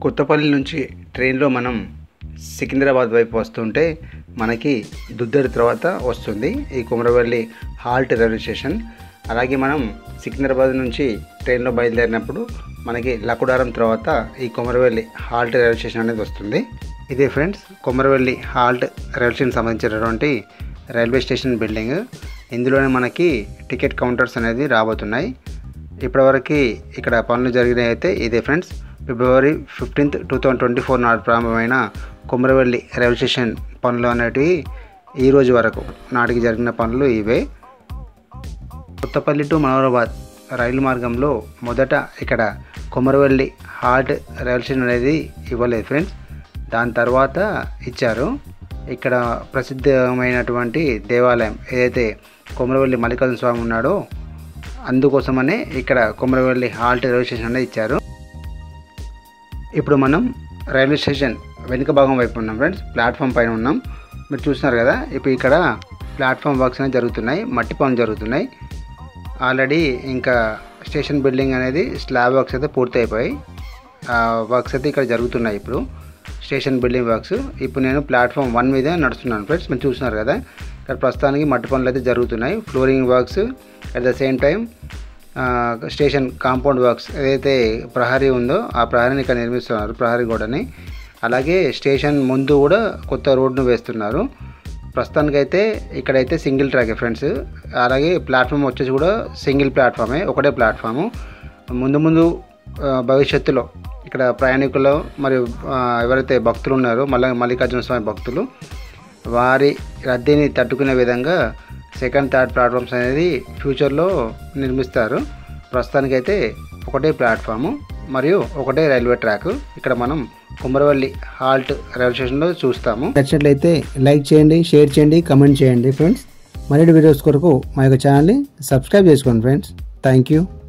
కొత్తపల్లి నుంచి ట్రైన్లో మనం సికింద్రాబాద్ వైపు వస్తుంటే మనకి దుద్దరి తర్వాత వస్తుంది ఈ కొమరవెల్లి హాల్ట్ రైల్వే స్టేషన్. అలాగే మనం సికింద్రాబాద్ నుంచి ట్రైన్లో బయలుదేరినప్పుడు మనకి లకుడారం తర్వాత ఈ కొమరవెల్లి హాల్ట్ రైల్వే స్టేషన్ అనేది వస్తుంది. ఇదే friends Komaravelli halt railway station సంబంధించినటువంటి రైల్వే స్టేషన్ బిల్డింగ్. ఇందులోనే మనకి టికెట్ కౌంటర్స్ అనేది రాబోతున్నాయి. ఇప్పటివరకు ఇక్కడ పనులు జరిగినాయి అయితే ఇదే ఫ్రెండ్స్. ఫిబ్రవరి 15, 2024 నాడు ప్రారంభమైన కొమరవెల్లి రైల్వే స్టేషన్ పనులు అనేటివి ఈ రోజు వరకు నాటికి జరిగిన పనులు ఇవే. కొత్తపల్లి టు మనోహరాబాద్ రైలు మార్గంలో మొదట ఇక్కడ కొమరవెల్లి హాల్ట్ రైల్వే స్టేషన్ అనేది ఇవ్వలేదు ఫ్రెండ్స్. దాని తర్వాత ఇచ్చారు. ఇక్కడ ప్రసిద్ధమైనటువంటి దేవాలయం ఏదైతే కొమరవెల్లి మల్లికార్జున స్వామి ఉన్నాడో అందుకోసమనే ఇక్కడ కొమరవెల్లి హాల్ట్ రైల్వే స్టేషన్ అనేది ఇచ్చారు. ఇప్పుడు మనం రైల్వే స్టేషన్ వెనుక భాగం వైపు ఉన్నాం ఫ్రెండ్స్. ప్లాట్ఫామ్ పైన ఉన్నాం. మీరు చూస్తున్నారు కదా, ఇప్పుడు ఇక్కడ ప్లాట్ఫామ్ వర్క్స్ అనేవి జరుగుతున్నాయి, మట్టి పనులు జరుగుతున్నాయి. ఆల్రెడీ ఇంకా స్టేషన్ బిల్డింగ్ అనేది స్లాబ్ వర్క్స్ అయితే పూర్తి అయిపోయి వర్క్స్ అయితే ఇక్కడ జరుగుతున్నాయి. ఇప్పుడు స్టేషన్ బిల్డింగ్ వర్క్స్. ఇప్పుడు నేను ప్లాట్ఫామ్ 1 మీద నడుస్తున్నాను ఫ్రెండ్స్. మీరు చూస్తున్నారు కదా, ఇక్కడ ప్రస్తుతానికి మట్టి పనులు అయితే జరుగుతున్నాయి, flooring works. At the same time station compound works ఏదైతే ప్రహరీ ఉందో ఆ ప్రహరీని ఇక్కడ నిర్మిస్తున్నారు, ప్రహరీ గోడని. అలాగే స్టేషన్ ముందు కూడా కొత్త రోడ్ను వేస్తున్నారు. ప్రస్తుతానికైతే ఇక్కడైతే సింగిల్ ట్రాకే ఫ్రెండ్స్. అలాగే ప్లాట్ఫామ్ వచ్చేసి కూడా సింగిల్ ప్లాట్ఫామే, ఒకటే ప్లాట్ఫాము. ముందు భవిష్యత్తులో ఇక్కడ ప్రయాణికులు మరియు ఎవరైతే భక్తులు ఉన్నారో మల్లికార్జున స్వామి భక్తులు వారి రద్దీని తట్టుకునే విధంగా సెకండ్, థర్డ్ ప్లాట్ఫామ్స్ అనేది ఫ్యూచర్లో నిర్మిస్తారు. ప్రస్తుతానికైతే ఒకటే ప్లాట్ఫాము మరియు ఒకటే రైల్వే ట్రాక్ ఇక్కడ మనం కొమరవెల్లి హాల్ట్ రైల్వే స్టేషన్లో చూస్తాము. నచ్చినట్లయితే లైక్ చేయండి, షేర్ చేయండి, కమెంట్ చేయండి ఫ్రెండ్స్. మరిన్ని వీడియోస్ కొరకు మా యొక్క ఛానల్ని సబ్స్క్రైబ్ చేసుకోండి ఫ్రెండ్స్. Thank you.